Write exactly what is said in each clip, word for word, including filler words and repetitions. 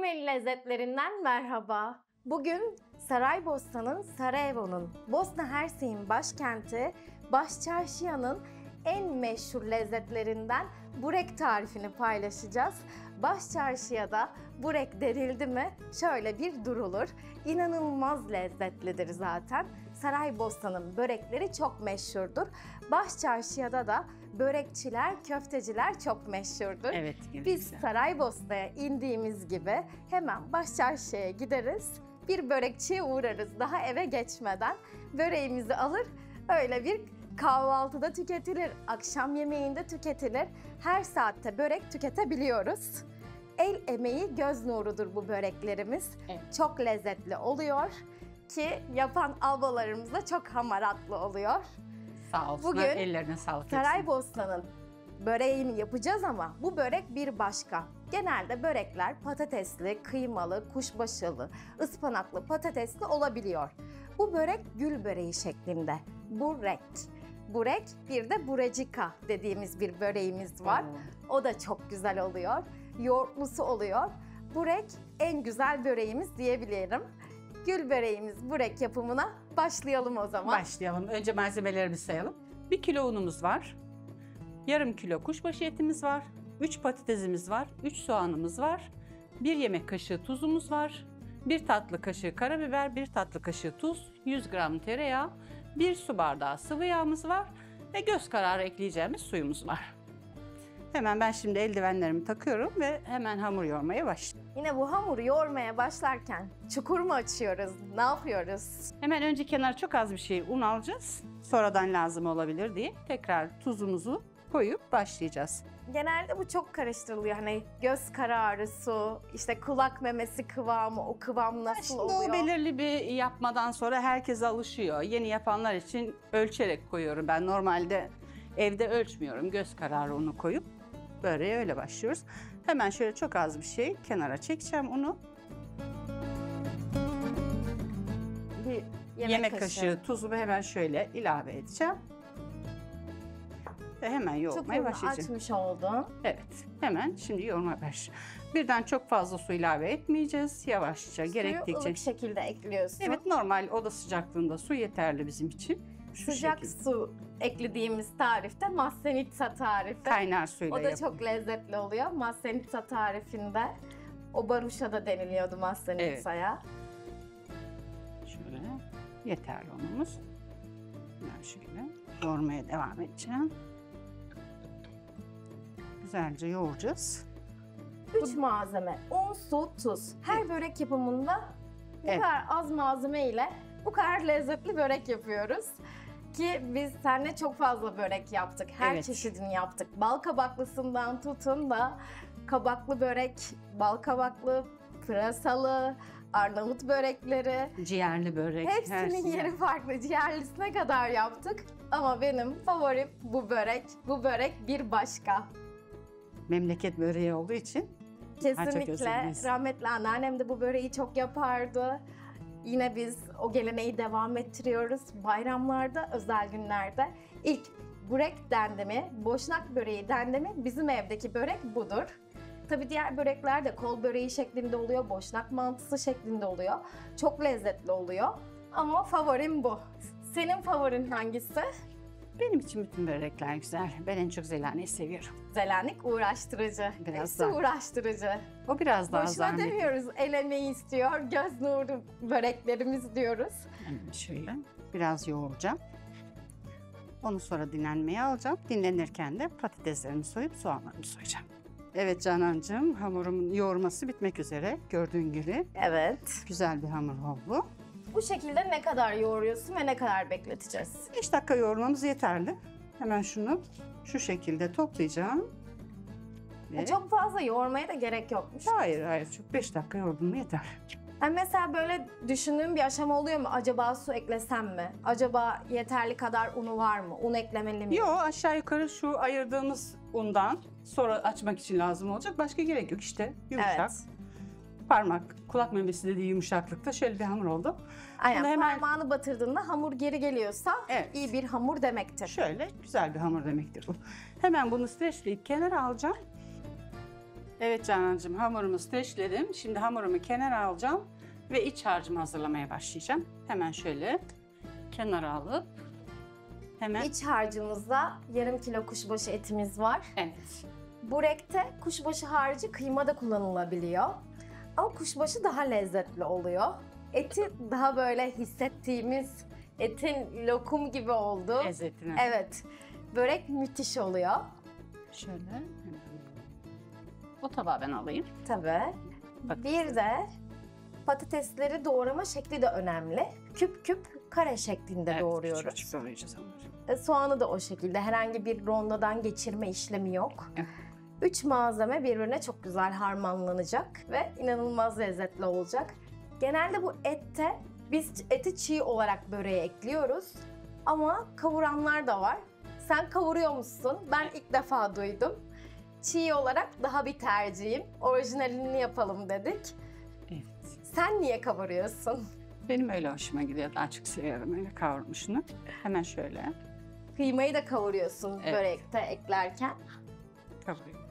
Rumeli lezzetlerinden merhaba. Bugün Saraybosna'nın, Sarajevo'nun, Bosna Hersek'in başkenti Başçarşya'nın en meşhur lezzetlerinden burek tarifini paylaşacağız. Başçarşya'da burek denildi mi şöyle bir durulur. İnanılmaz lezzetlidir zaten. Saraybosna'nın börekleri çok meşhurdur. Başçarşya'da da börekçiler, köfteciler çok meşhurdur. Evet. Biz Saraybosna'ya indiğimiz gibi hemen Başçarşya'ya gideriz. Bir börekçiye uğrarız daha eve geçmeden. Böreğimizi alır, öyle bir kahvaltıda tüketilir, akşam yemeğinde tüketilir. Her saatte börek tüketebiliyoruz. El emeği göz nurudur bu böreklerimiz. Evet. Çok lezzetli oluyor ki yapan ablalarımız da çok hamaratlı oluyor. Sağ olsunlar, Bugün ellerine sağlık etsin. Saraybosna'nın böreğini yapacağız ama bu börek bir başka. Genelde börekler patatesli, kıymalı, kuşbaşılı, ıspanaklı, patatesli olabiliyor. Bu börek gül böreği şeklinde. Burek. Burek, bir de burecika dediğimiz bir böreğimiz var. Oo. O da çok güzel oluyor. Yoğurtlusu oluyor. Burek en güzel böreğimiz diyebilirim. Gül böreğimiz, burek yapımına başlayalım o zaman. Başlayalım. Önce malzemelerimizi sayalım. Bir kilo unumuz var. Yarım kilo kuşbaşı etimiz var. Üç patatesimiz var. Üç soğanımız var. Bir yemek kaşığı tuzumuz var. Bir tatlı kaşığı karabiber, bir tatlı kaşığı tuz, yüz gram tereyağı, bir su bardağı sıvı yağımız var ve göz kararı ekleyeceğimiz suyumuz var. Hemen ben şimdi eldivenlerimi takıyorum ve hemen hamur yoğurmaya başlıyorum. Yine bu hamuru yoğurmaya başlarken çukur mu açıyoruz? Ne yapıyoruz? Hemen önce kenara çok az bir şey un alacağız. Sonradan lazım olabilir diye tekrar tuzumuzu koyup başlayacağız. Genelde bu çok karıştırılıyor. Hani göz kararı su, işte kulak memesi kıvamı, o kıvam nasıl Şimdi oluyor? o belirli bir yapmadan sonra herkes alışıyor. Yeni yapanlar için ölçerek koyuyorum. Ben normalde evde ölçmüyorum. Göz kararı unu koyup böreğe öyle başlıyoruz. Hemen şöyle çok az bir şey kenara çekeceğim unu. Bir yemek, yemek kaşığı. kaşığı tuzumu hemen şöyle ilave edeceğim. Ve hemen yoğurmaya Çukurunu başlayacağım. açmış oldun. Evet, hemen şimdi yoğurmaya başlayacağım. Birden çok fazla su ilave etmeyeceğiz. Yavaşça gerektikçe. Suyu ılık şekilde ekliyorsun. Evet, normal oda sıcaklığında su yeterli bizim için. Şu Sıcak şekilde. su eklediğimiz tarifte Maslenitsa tarifi. Kaynar suyla O da yapın. çok lezzetli oluyor. Maslenitsa tarifinde o baruşa da deniliyordu Maslenitsa'ya. Şöyle yeterli unumuz. Ben şöyle yoğurmaya devam edeceğim. Güzelce yoğuracağız. Üç malzeme: un, su, tuz. Her Evet. börek yapımında bu Evet. kadar az malzeme ile bu kadar lezzetli börek yapıyoruz. Ki biz seninle çok fazla börek yaptık. Her Evet. çeşidini yaptık. Bal kabaklısından tutun da kabaklı börek, bal kabaklı, pırasalı, Arnavut börekleri. Ciğerli börek. her Hepsinin şey. yeri farklı. Ciğerlisine kadar yaptık. Ama benim favorim bu börek. Bu börek bir başka. Memleket böreği olduğu için. çok Kesinlikle. özlemişiz. Rahmetli anneannem de bu böreği çok yapardı. Yine biz o geleneği devam ettiriyoruz. Bayramlarda, özel günlerde. İlk börek dendi mi, boşnak böreği dendi mi bizim evdeki börek budur. Tabii diğer börekler de kol böreği şeklinde oluyor, boşnak mantısı şeklinde oluyor. Çok lezzetli oluyor. Ama favorim bu. Senin favorin hangisi? Benim için bütün börekler güzel. Ben en çok zelaneyi seviyorum. Zelenlik uğraştırıcı. Biraz Hepsi daha. uğraştırıcı. O biraz daha Boşuna zahmetli. demiyoruz, el emeği istiyor, göz nuru böreklerimiz diyoruz. Hemen şöyle biraz yoğuracağım. Onu sonra dinlenmeye alacağım. Dinlenirken de patateslerimi soyup soğanlarımı soyacağım. Evet Canancığım, hamurumun yoğurması bitmek üzere. Gördüğün gibi Evet. güzel bir hamur oldu. Bu şekilde ne kadar yoğuruyorsun ve ne kadar bekleteceğiz? beş dakika yoğurmamız yeterli. Hemen şunu şu şekilde toplayacağım. Ve... E, Çok fazla yoğurmaya da gerek yokmuş. Hayır hayır, çok beş dakika yoğurdum mu yeter. Yani mesela böyle düşündüğün bir aşama oluyor mu? Acaba su eklesem mi? Acaba yeterli kadar unu var mı? Un eklemeli mi? Yok, aşağı yukarı şu ayırdığımız undan sonra açmak için lazım olacak. Başka gerek yok işte. Yumuşak. Evet. Parmak, kulak memesi dediği yumuşaklıkta şöyle bir hamur oldu. Aynen. Bunu hemen- Parmağını batırdığında hamur geri geliyorsa Evet. iyi bir hamur demektir. Şöyle güzel bir hamur demektir bu. Hemen bunu streçleyip kenara alacağım. Evet Canancığım, hamurumu streçledim. Şimdi hamurumu kenara alacağım ve iç harcımı hazırlamaya başlayacağım. Hemen şöyle kenara alıp hemen... İç harcımızda yarım kilo kuşbaşı etimiz var. Evet. Burekte kuşbaşı harcı kıyma da kullanılabiliyor. Ama kuşbaşı daha lezzetli oluyor. Eti daha böyle hissettiğimiz etin lokum gibi oldu. Lezzetine. Evet. Börek müthiş oluyor. Şöyle. Hemen. O tabağı ben alayım. Tabii. Bak. Bir de patatesleri doğrama şekli de önemli. Küp küp kare şeklinde Evet, doğruyoruz. küçük küçük doğrayacağız onları. E, Soğanı da o şekilde. Herhangi bir rondodan geçirme işlemi yok. Evet. Üç malzeme birbirine çok güzel harmanlanacak ve inanılmaz lezzetli olacak. Genelde bu ette biz eti çiğ olarak böreğe ekliyoruz. Ama kavuranlar da var. Sen kavuruyor musun? Ben ilk defa duydum. Çiğ olarak daha bir tercihim. Orijinalini yapalım dedik. Evet. Sen niye kavuruyorsun? Benim öyle hoşuma gidiyor. Daha çok seviyorum öyle kavrulmuşunu. Hemen şöyle Kıymayı da kavuruyorsun Evet. börekte eklerken. kavuruyorum.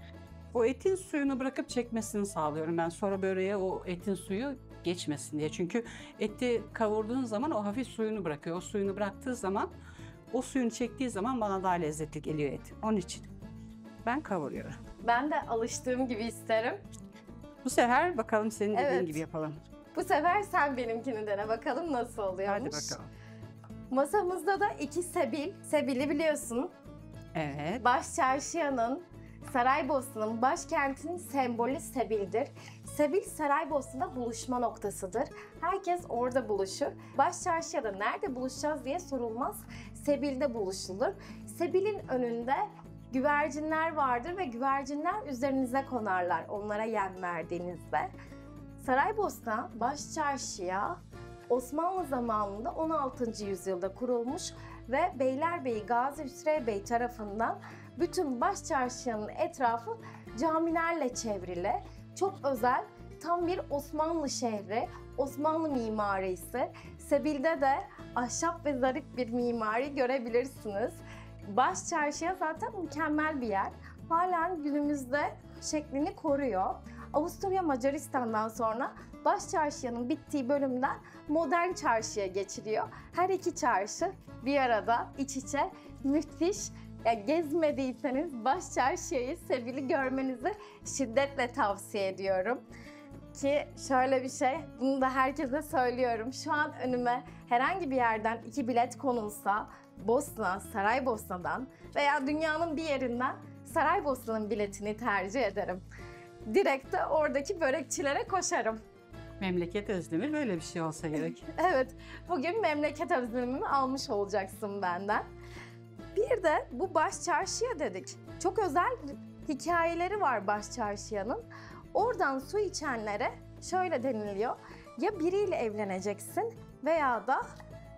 O etin suyunu bırakıp çekmesini sağlıyorum ben. Sonra böreğe o etin suyu geçmesin diye. Çünkü eti kavurduğun zaman o hafif suyunu bırakıyor. O suyunu bıraktığı zaman, o suyunu çektiği zaman bana daha lezzetli geliyor et. Onun için ben kavuruyorum. Ben de alıştığım gibi isterim. Bu sefer bakalım senin dediğin Evet. gibi yapalım. Bu sefer sen benimkini dene bakalım nasıl oluyormuş. Hadi bakalım. Masamızda da iki sebil. Sebili biliyorsun. Evet. Baş Çarşı'nın, Saraybosna'nın başkentinin sembolü Sebil'dir. Sebil Saraybosna'da buluşma noktasıdır. Herkes orada buluşur. Baş Çarşı'da nerede buluşacağız diye sorulmaz. Sebil'de buluşulur. Sebil'in önünde güvercinler vardır ve güvercinler üzerinize konarlar onlara yem verdiğinizde. Saraybosna Baş Çarşı'ya Osmanlı zamanında on altıncı yüzyılda kurulmuş ve Beylerbeyi Gazi Hüsrev Bey tarafından bütün Baş Çarşı'nın etrafı camilerle çevrili. Çok özel, tam bir Osmanlı şehri, Osmanlı mimarisi. Sebil'de de ahşap ve zarif bir mimari görebilirsiniz. Baş Çarşı'ya zaten mükemmel bir yer. Halen günümüzde şeklini koruyor. Avusturya Macaristan'dan sonra Baş Çarşı'nın bittiği bölümden modern çarşıya geçiliyor. Her iki çarşı bir arada, iç içe, müthiş. Ya gezmediyseniz Baş Çarşı'yı, Sebil'i görmenizi şiddetle tavsiye ediyorum. Ki şöyle bir şey, bunu da herkese söylüyorum. Şu an önüme herhangi bir yerden iki bilet konulsa, Bosna, Saraybosna'dan veya dünyanın bir yerinden Saraybosna'nın biletini tercih ederim. Direkt de oradaki börekçilere koşarım. Memleket özlemi böyle bir şey olsa gerek. Evet, bugün memleket özlemimi almış olacaksın benden. Bir de bu Baş Çarşıya dedik. Çok özel hikayeleri var Baş Çarşıyanın. Oradan su içenlere şöyle deniliyor. Ya biriyle evleneceksin veya da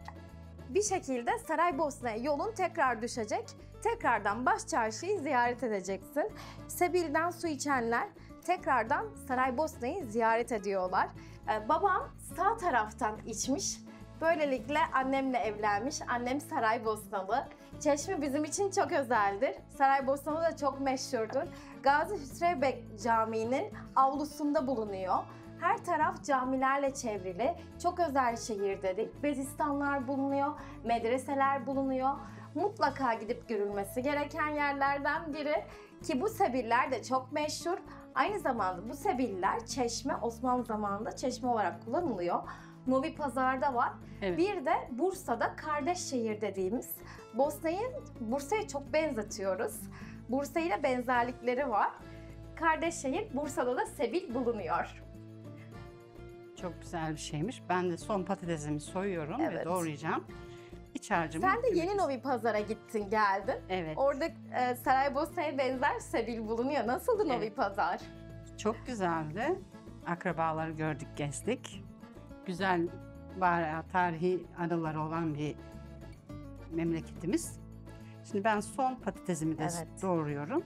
bir şekilde Saraybosna'ya yolun tekrar düşecek. Tekrardan Baş Çarşı'yı ziyaret edeceksin. Sebil'den su içenler tekrardan Saraybosna'yı ziyaret ediyorlar. Ee, babam sağ taraftan içmiş. Böylelikle annemle evlenmiş. Annem Saraybosnalı. Çeşme bizim için çok özeldir. Saraybosna'da da çok meşhurdur. Gazi Hüsrev Bey Camii'nin avlusunda bulunuyor. Her taraf camilerle çevrili. Çok özel şehir dedik. Bezistanlar bulunuyor, medreseler bulunuyor. Mutlaka gidip görülmesi gereken yerlerden biri. Ki bu sebiller de çok meşhur. Aynı zamanda bu sebiller Çeşme, Osmanlı zamanında Çeşme olarak kullanılıyor. Novi Pazar'da var. Evet. Bir de Bursa'da kardeş şehir dediğimiz Bosna'yı Bursa'ya çok benzetiyoruz. Bursa ile benzerlikleri var. Kardeş şehir Bursa'da da Sebil bulunuyor. Çok güzel bir şeymiş. Ben de son patatesimi soyuyorum Evet. ve doğrayacağım. İç harcımı. Sen de yeni dökeceğiz. Novi Pazar'a gittin, geldin. Evet. Orada e, Saraybosna'ya benzer Sebil bulunuyor. Nasıldı Novi Evet. Pazar? Çok güzeldi. Akrabaları gördük, gezdik. Güzel, bayağı tarihi anıları olan bir memleketimiz. Şimdi ben son patatesimi de Evet. doğruyorum.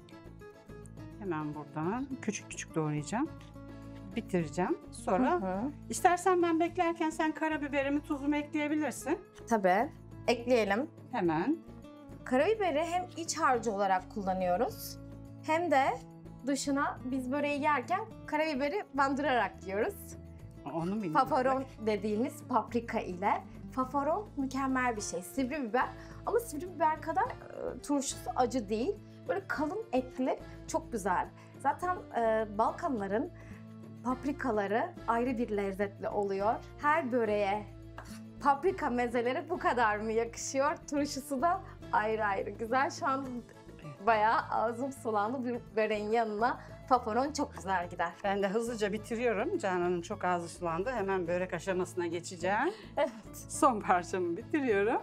Hemen buradan küçük küçük doğrayacağım. Bitireceğim. Sonra Hı hı. istersen ben beklerken sen karabiberimi, tuzumu ekleyebilirsin. Tabii. Ekleyelim. Hemen. Karabiberi hem iç harcı olarak kullanıyoruz hem de dışına biz böreği yerken karabiberi bandırarak yiyoruz. Onu bilmiyorum. Fafaron dediğimiz paprika ile. Fafaron mükemmel bir şey. Sivri biber ama sivri biber kadar e, turşusu acı değil. Böyle kalın etli, çok güzel. Zaten e, Balkanların paprikaları ayrı bir lezzetli oluyor. Her böreğe paprika mezeleri bu kadar mı yakışıyor? Turşusu da ayrı ayrı güzel. Şu an bayağı ağzım sulandı. Bir böreğin yanına fafaron çok güzel gider. Ben de hızlıca bitiriyorum. Canan'ın çok ağzı sulandı. Hemen börek aşamasına geçeceğim. Evet. Son parçamı bitiriyorum.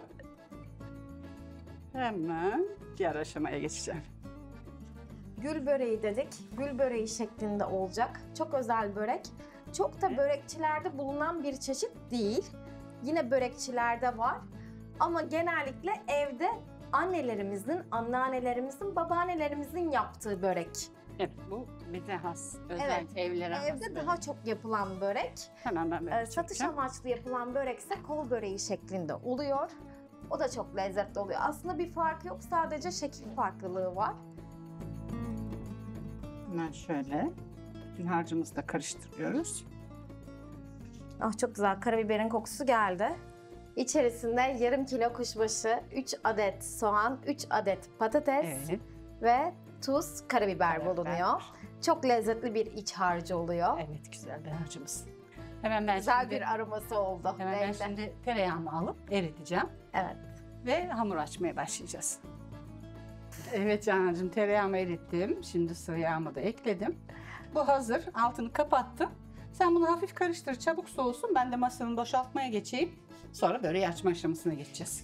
Hemen diğer aşamaya geçeceğim. Gül böreği dedik. Gül böreği şeklinde olacak. Çok özel börek. Çok da Evet. börekçilerde bulunan bir çeşit değil. Yine börekçilerde var. Ama genellikle evde annelerimizin, anneannelerimizin, babaannelerimizin yaptığı börek. Evet, bu bize has. Özel Evet, evlere has. Evde börek. daha çok yapılan börek. Hemen ben Ee, böyle satış çekeceğim. amaçlı yapılan börek ise kol böreği şeklinde oluyor. O da çok lezzetli oluyor. Aslında bir fark yok, sadece şekil farklılığı var. Hemen şöyle bütün harcımızı da karıştırıyoruz. Ah çok güzel, karabiberin kokusu geldi. İçerisinde yarım kilo kuşbaşı, üç adet soğan, üç adet patates Evet. ve tuz, karabiber Karabiber. bulunuyor. Çok lezzetli bir iç harcı oluyor. Evet, güzel bir harcımız. Hemen ben Güzel şimdi, bir aroması oldu. hemen ben belli. şimdi tereyağımı alıp eriteceğim Evet. ve hamur açmaya başlayacağız. Evet Canancığım, tereyağımı erittim. Şimdi sıvı yağımı da ekledim. Bu hazır. Altını kapattım. Sen bunu hafif karıştır, çabuk soğusun. Ben de masanın boşaltmaya geçeyim. Sonra böreği açma aşamasına geçeceğiz.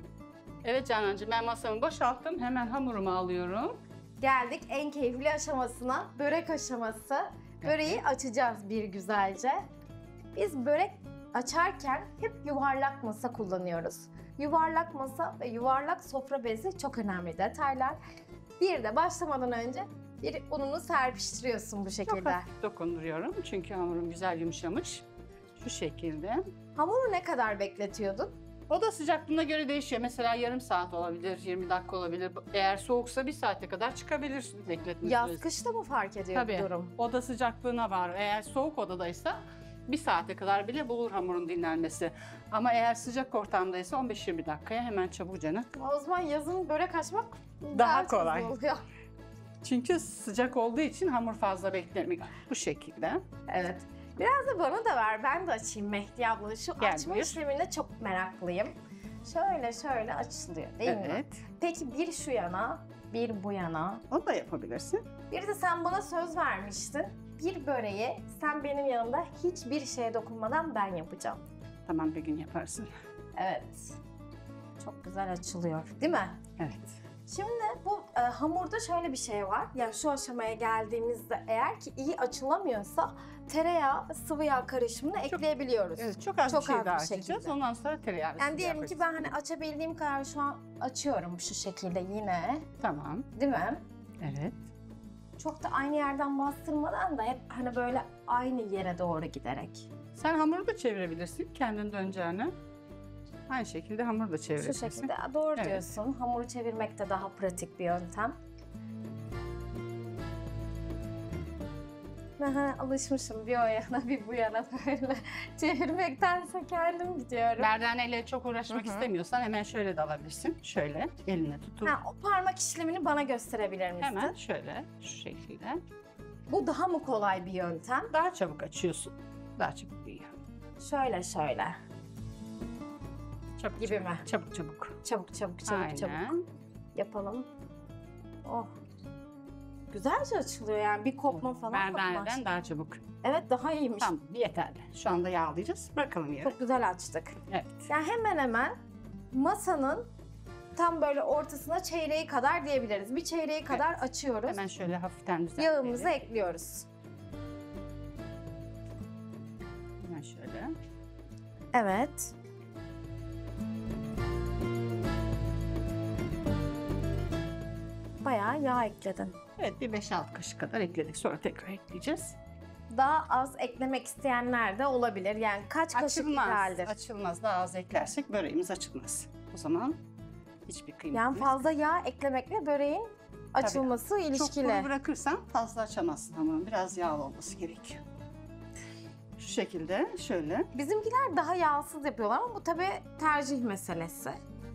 Evet Canancığım, ben masamı boşalttım. Hemen hamurumu alıyorum. Geldik en keyifli aşamasına, börek aşaması. Böreği açacağız bir güzelce. Biz börek açarken hep yuvarlak masa kullanıyoruz. Yuvarlak masa ve yuvarlak sofra bezi çok önemli detaylar. Bir de başlamadan önce bir ununu serpiştiriyorsun bu Çok şekilde. hafif dokunduruyorum çünkü hamurum güzel yumuşamış. Şu şekilde. Hamuru ne kadar bekletiyordun? Oda sıcaklığına göre değişiyor. Mesela yarım saat olabilir, yirmi dakika olabilir. Eğer soğuksa bir saate kadar çıkabilir bekletme Yaz süresi. kışta mı fark ediyor Tabii. bu durum? Oda sıcaklığına var. Eğer soğuk odadaysa bir saate kadar bile bulur hamurun dinlenmesi. Ama eğer sıcak ortamdaysa on beş yirmi dakikaya hemen çabucana. O zaman yazın börek açmak Daha hızlı kolay. oluyor. Çünkü sıcak olduğu için hamur fazla beklemiyor. Bu şekilde. Evet. Biraz da bana da ver. Ben de açayım Mehdi abla. Şu Gel açma buyur. işlemine çok meraklıyım. Şöyle şöyle açılıyor değil mi? Evet. Peki bir şu yana, bir bu yana. Onu da yapabilirsin. Bir de sen bana söz vermiştin. Bir böreği sen benim yanımda hiçbir şeye dokunmadan ben yapacağım. Tamam, bir gün yaparsın. Evet. Çok güzel açılıyor, değil mi? Evet. Şimdi bu e, hamurda şöyle bir şey var. Yani şu aşamaya geldiğimizde eğer ki iyi açılamıyorsa tereyağı, sıvı yağ karışımını ekleyebiliyoruz. Evet, çok az Çok bir şey az daha bir açacağız. şekilde. Ondan sonra tereyağı. Yani diyelim ki ben hani açabildiğim kadar şu an açıyorum şu şekilde yine. Tamam. Değil mi? Evet. Çok da aynı yerden bastırmadan da hep hani böyle aynı yere doğru giderek. Sen hamuru da çevirebilirsin kendin döneceğine. Aynı şekilde hamuru da Şu çevirebilirsin. şekilde doğru Evet. diyorsun. Hamuru çevirmek de daha pratik bir yöntem. Ben hani alışmışım bir o yana bir bu yana böyle çevirmektense kendim gidiyorum. Merdaneyle çok uğraşmak Hı hı. istemiyorsan hemen şöyle de alabilirsin. Şöyle eline tutup Ha, o parmak işlemini bana gösterebilir misin? hemen şöyle şu şekilde. Bu daha mı kolay bir yöntem? Daha çabuk açıyorsun. Daha çabuk büyüyor. Şöyle şöyle. Çabuk Gibi çabuk, mi? Çabuk çabuk. Çabuk çabuk çabuk Aynen. çabuk yapalım. Oh. Güzelce açılıyor yani bir kopma falan yok Merdaneden maşallah. daha çabuk. Evet daha iyiymiş. Tamam, yeterli. Şu anda yağlayacağız. Bırakalım yere. Çok güzel açtık. Evet. Yani hemen hemen masanın tam böyle ortasına çeyreği kadar diyebiliriz. Bir çeyreği kadar açıyoruz. Hemen şöyle hafiften düzeltelim. Yağımızı ekliyoruz. Hemen şöyle. Evet. Bayağı yağ ekledin. Evet, bir beş altı kaşık kadar ekledik. Sonra tekrar ekleyeceğiz. Daha az eklemek isteyenler de olabilir. Yani kaç kaşık Açılmaz. idealdir? Açılmaz. Daha az eklersek böreğimiz açılmaz. O zaman hiçbir kıymeti Yani fazla yağ eklemekle böreğin açılması Çok ilişkili. kuru bırakırsan fazla açamazsın hamurun. Biraz yağlı olması gerekiyor. Şu şekilde şöyle. Bizimkiler daha yağsız yapıyorlar ama bu tabii tercih meselesi.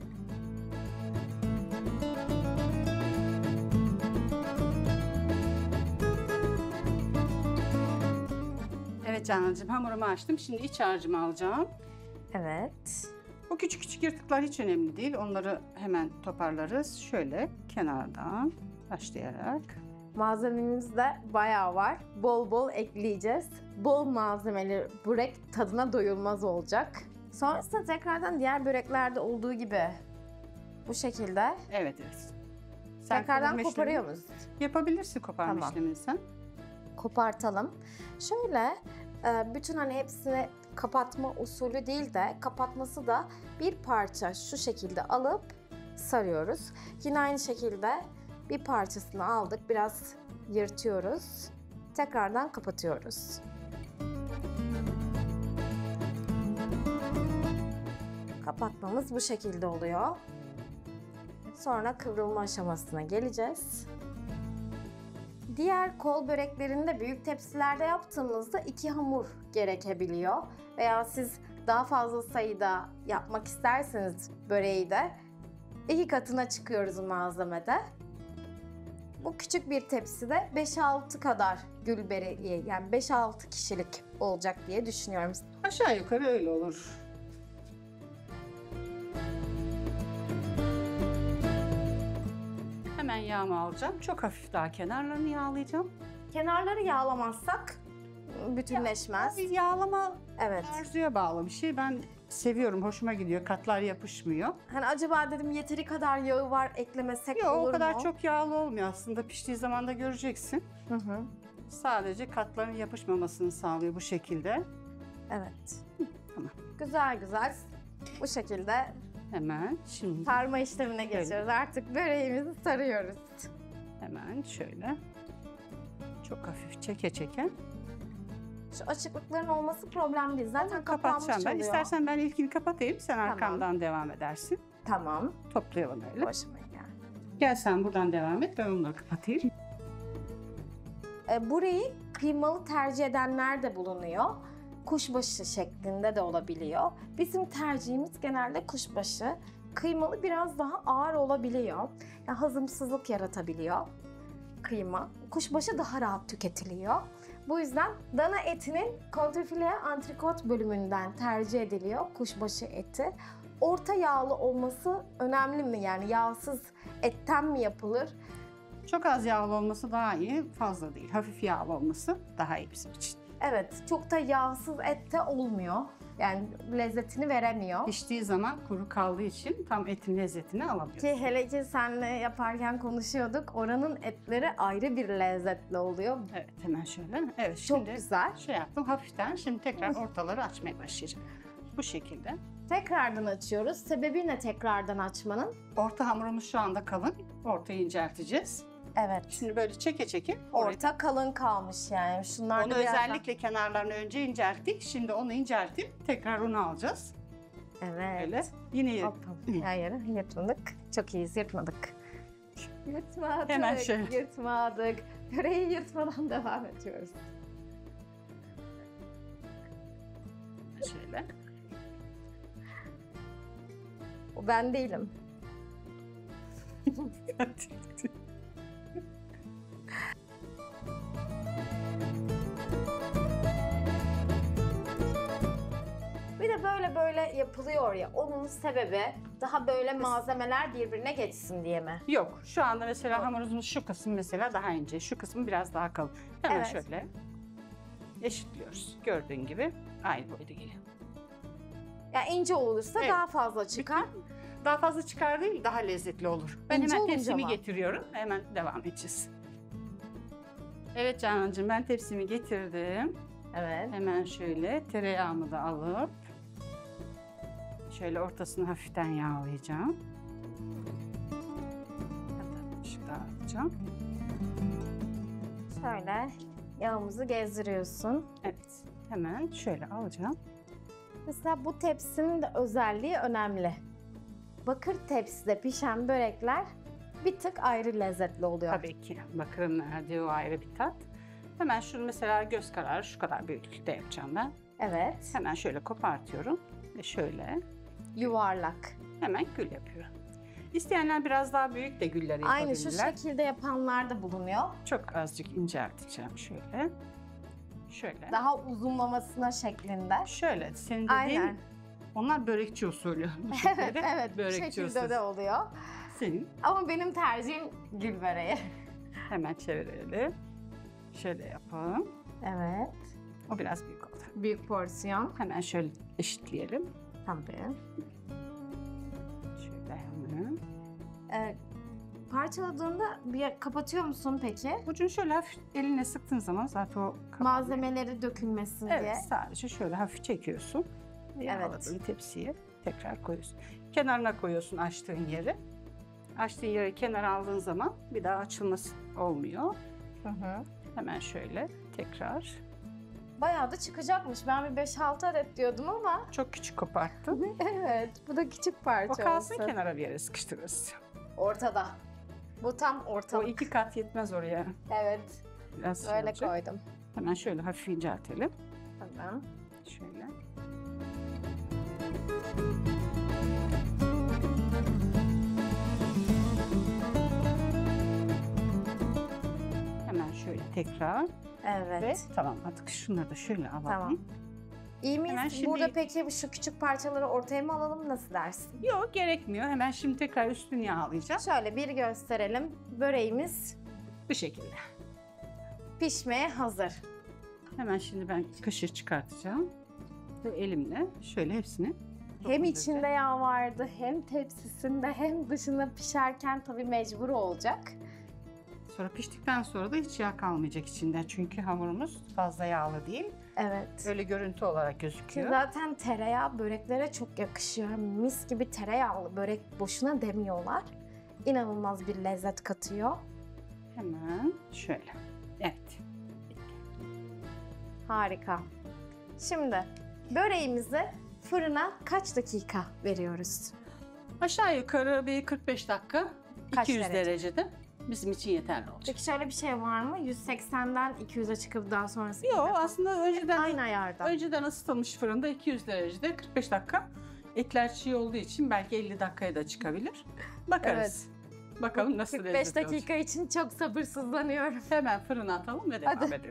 Evet Canancığım, hamurumu açtım. Şimdi iç harcımı alacağım. Evet. Bu küçük küçük yırtıklar hiç önemli değil. Onları hemen toparlarız. Şöyle kenardan başlayarak. Malzememiz de bayağı var. Bol bol ekleyeceğiz. Bol malzemeli börek tadına doyulmaz olacak. Sonrasında tekrardan diğer böreklerde olduğu gibi bu şekilde Evet evet. Sen tekrardan kavurma koparıyor işlemi muyuz? Yapabilirsin koparma Tamam. işlemini sen. Kopartalım. Şöyle e, bütün hani hepsini kapatma usulü değil de kapatması da bir parça şu şekilde alıp sarıyoruz. Yine aynı şekilde bir parçasını aldık, biraz yırtıyoruz. Tekrardan kapatıyoruz. Kapatmamız bu şekilde oluyor. Sonra kıvrılma aşamasına geleceğiz. Diğer kol böreklerinde büyük tepsilerde yaptığımızda iki hamur gerekebiliyor. Veya siz daha fazla sayıda yapmak isterseniz böreği de iki katına çıkıyoruz malzemede. Bu küçük bir tepside beş altı kadar gül böreği, yani beş altı kişilik olacak diye düşünüyorum. Aşağı yukarı öyle olur. Hemen yağımı alacağım. Çok hafif daha kenarlarını yağlayacağım. Kenarları yağlamazsak bütünleşmez. Bir yağlama Evet. arzuya bağlı bir şey. Ben seviyorum, hoşuma gidiyor. Katlar yapışmıyor. Hani acaba dedim yeteri kadar yağı var, eklemesek Yok, olur o kadar mu? çok yağlı olmuyor aslında. Piştiği zaman da göreceksin. Hı hı. Sadece katların yapışmamasını sağlıyor bu şekilde. Evet. Tamam. Güzel güzel bu şekilde Hemen şimdi sarma işlemine geçiyoruz. Artık böreğimizi sarıyoruz. hemen şöyle çok hafif çeke çeke Şu açıklıkların olması problem değil. Zaten kapanmış kapatacağım ben. oluyor. İstersen ben ilkini kapatayım, sen Tamam. arkamdan devam edersin. Tamam. Toplayalım öyle. Bu aşamaya gel. Gel sen buradan devam et, ben onları kapatayım. E, burayı kıymalı tercih edenler de bulunuyor. Kuşbaşı şeklinde de olabiliyor. Bizim tercihimiz genelde kuşbaşı. Kıymalı biraz daha ağır olabiliyor. Yani hazımsızlık yaratabiliyor kıyma. Kuşbaşı daha rahat tüketiliyor. Bu yüzden dana etinin kontrfile antrikot bölümünden tercih ediliyor kuşbaşı eti. Orta yağlı olması önemli mi? Yani yağsız etten mi yapılır? Çok az yağlı olması daha iyi, fazla değil. Hafif yağlı olması daha iyi bizim için. Evet, çok da yağsız et de olmuyor. Yani lezzetini veremiyor. Piştiği zaman kuru kaldığı için tam etin lezzetini alamıyoruz. Ki hele ki senle yaparken konuşuyorduk. Oranın etleri ayrı bir lezzetli oluyor. Evet, hemen şöyle. Evet, Çok şimdi güzel. şey yaptım hafiften. Şimdi tekrar ortaları açmaya başlayacağım. Bu şekilde. Tekrardan açıyoruz. Sebebi ne tekrardan açmanın? Orta hamurumuz şu anda kalın. Ortayı incelteceğiz. Evet. Şimdi böyle çeke çeke orta. Orta kalın kalmış yani. Şunlar Onu da birazdan- özellikle kenarlarını önce incelttik. Şimdi onu inceltip tekrar onu alacağız. Evet. Böyle. Yine Hop, hop. Hayır, yırtmadık. Çok iyiyiz, yırtmadık. Yırtmadık. Hemen şöyle. Yırtmadık. Böreği yırtmadan devam ediyoruz. şöyle. O ben değilim. Bir de böyle böyle yapılıyor ya. Onun sebebi daha böyle malzemeler birbirine geçsin diye mi? Yok, şu anda mesela hamurumuzun şu kısmı mesela daha ince, şu kısmı biraz daha kalın. Hemen Evet. şöyle eşitliyoruz. Gördüğün gibi aynı boyda geliyor. Yani ince olursa Evet. daha fazla çıkar. Daha fazla çıkar değil, daha lezzetli olur. Ben İnce hemen olunca tepsimi mı? getiriyorum. Hemen devam edeceğiz. Evet Canancığım, ben tepsimi getirdim. Evet. Hemen şöyle tereyağımı da alıp şöyle ortasını hafiften yağlayacağım. Hatta ışık daha alacağım. Şöyle yağımızı gezdiriyorsun. Evet, hemen şöyle alacağım. Mesela bu tepsinin de özelliği önemli. Bakır tepside pişen börekler bir tık ayrı lezzetli oluyor. Tabii ki bakırın verdiği o ayrı bir tat. Hemen şunu mesela göz kararı şu kadar büyüklükte yapacağım ben. Evet. Hemen şöyle kopartıyorum ve şöyle Yuvarlak. hemen gül yapıyorum. İsteyenler biraz daha büyük de gülleri Aynı şu yapabilirler. şekilde yapanlar da bulunuyor. Çok azıcık incelteceğim şöyle. Şöyle. Daha uzunlamasına şeklinde. Şöyle senin dediğin Aynen. onlar börekçi usulü. Evet, evet. Bu Börekçi şekilde usulü. de oluyor. Senin Ama benim tercihim gül böreği. hemen çevirelim. Şöyle yapalım. Evet. O biraz büyük oldu. Büyük porsiyon. Hemen şöyle eşitleyelim. Tabii. Şöyle hemen. Ee, parçaladığında bir kapatıyor musun peki? Ucunu şöyle hafif eline sıktığın zaman zaten o kapanıyor. Malzemeleri dökülmesin diye. Evet, sadece şöyle hafif çekiyorsun. Ve Evet. yağladığın tepsiye tekrar koyuyorsun. Kenarına koyuyorsun açtığın yeri. Açtığın yeri kenara aldığın zaman bir daha açılması olmuyor. Hı hı. Hemen şöyle tekrar. Bayağı da çıkacakmış. Ben bir beş altı adet diyordum ama Çok küçük koparttım. evet, bu da küçük parça O kalsın olsun. kenara bir yere sıkıştırırız. Ortada. Bu tam O ortalık. iki kat yetmez oraya. Evet, Biraz şey öyle olacak. koydum. Hemen şöyle hafif inceltelim. Tamam. Şöyle. Hemen şöyle tekrar. Evet. Ve tamam artık şunları da şöyle alalım. Tamam. İyi miyiz? Hemen şimdi- Burada peki şu küçük parçaları ortaya mı alalım? Nasıl dersin? Yok gerekmiyor. Hemen şimdi tekrar üstünü yağlayacağım. Şöyle bir gösterelim. Böreğimiz Bu şekilde. pişmeye hazır. Hemen şimdi ben kaşığı çıkartacağım. Ve elimle şöyle hepsini Hem dokunduracağım. içinde yağ vardı, hem tepsisinde, hem dışında pişerken tabii mecbur olacak. Sonra piştikten sonra da hiç yağ kalmayacak içinden. Çünkü hamurumuz fazla yağlı değil. Evet. Öyle görüntü olarak Ki gözüküyor. zaten tereyağı böreklere çok yakışıyor. Mis gibi tereyağlı börek boşuna demiyorlar. İnanılmaz bir lezzet katıyor. Hemen şöyle. Evet. Harika. Şimdi böreğimizi fırına kaç dakika veriyoruz? Aşağı yukarı bir kırk beş dakika Kaç iki yüz derece? derecede bizim için yeterli olacak. Peki şöyle bir şey var mı? yüz seksenden iki yüze çıkıp daha sonrası? Yok aslında önceden Aynı ayarda. önceden ısıtılmış fırında iki yüz derecede kırk beş dakika. Etler çiğ olduğu için belki elli dakikaya da çıkabilir. Bakarız. Bakalım nasıl kırk beş lezzetli olacak. dakika için çok sabırsızlanıyorum. Hemen fırına atalım ve devam Hadi. edelim.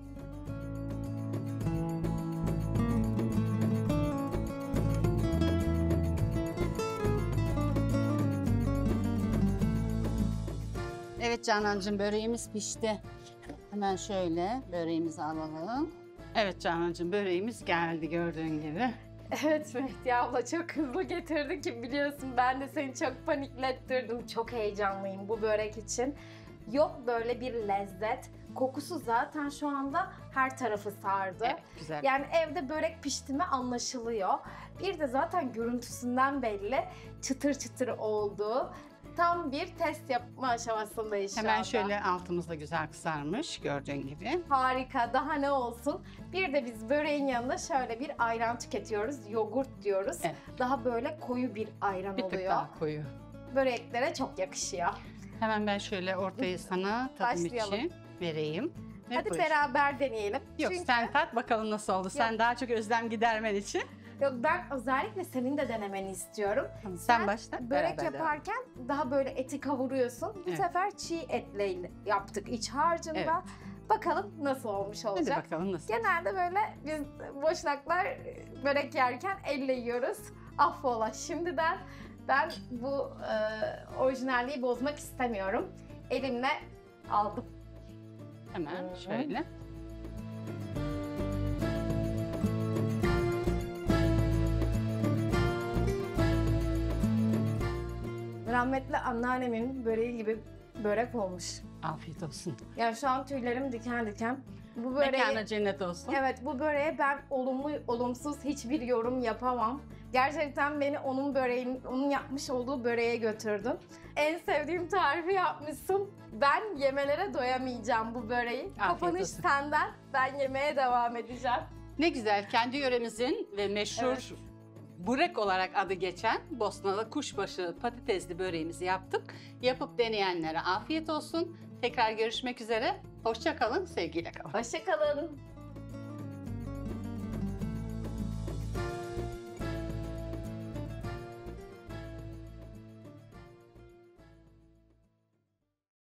Evet Canancığım böreğimiz pişti. Hemen şöyle böreğimizi alalım. Evet Canancığım böreğimiz geldi gördüğün gibi. Evet Mehdi abla çok hızlı getirdi ki biliyorsun ben de seni çok paniklettirdim. Çok heyecanlıyım bu börek için. Yok böyle bir lezzet. Kokusu zaten şu anda her tarafı sardı. Evet güzel. Yani evde börek pişti mi anlaşılıyor. Bir de zaten görüntüsünden belli çıtır çıtır olduğu. Tam bir test yapma aşamasındayız şu Hemen anda. şöyle altımızda güzel kızarmış gördüğün gibi. Harika, daha ne olsun. Bir de biz böreğin yanında şöyle bir ayran tüketiyoruz. Yoğurt diyoruz. Evet. Daha böyle koyu bir ayran Bir tık oluyor. daha koyu. Böreklere çok yakışıyor. Hemen ben şöyle ortayı sana tadım Başlayalım. için vereyim. Ve Hadi buyur. beraber deneyelim. Yok Çünkü sen tat bakalım nasıl oldu. Sen daha çok özlem gidermen için. yok, ben özellikle senin de denemeni istiyorum. Sen, Sen başla. Börek beraber devam. yaparken daha böyle eti kavuruyorsun. Bu Evet. sefer çiğ etle yaptık iç harcında. Evet. Bakalım nasıl olmuş Hadi olacak. bakalım nasıl. Genelde böyle biz boşnaklar börek yerken elle yiyoruz. Affola şimdiden. Ben bu e, orijinalliği bozmak istemiyorum. Elimle aldım. Hemen Hı. şöyle. Rahmetli anneannemin böreği gibi börek olmuş. Afiyet olsun. Yani şu an tüylerim diken diken. Bu böreği... Mekana cennet olsun. Evet, bu böreğe ben olumlu olumsuz hiçbir yorum yapamam. Gerçekten beni onun böreğin, onun yapmış olduğu böreğe götürdün. En sevdiğim tarifi yapmışsın. Ben yemelere doyamayacağım bu böreği. Kapanış olsun. senden. Ben yemeye devam edeceğim. Ne güzel kendi yöremizin ve meşhur Evet. burek olarak adı geçen Bosnalı kuşbaşı patatesli böreğimizi yaptık. Yapıp deneyenlere afiyet olsun. Tekrar görüşmek üzere. Hoşça kalın, sevgiyle kalın. Hoşça kalın.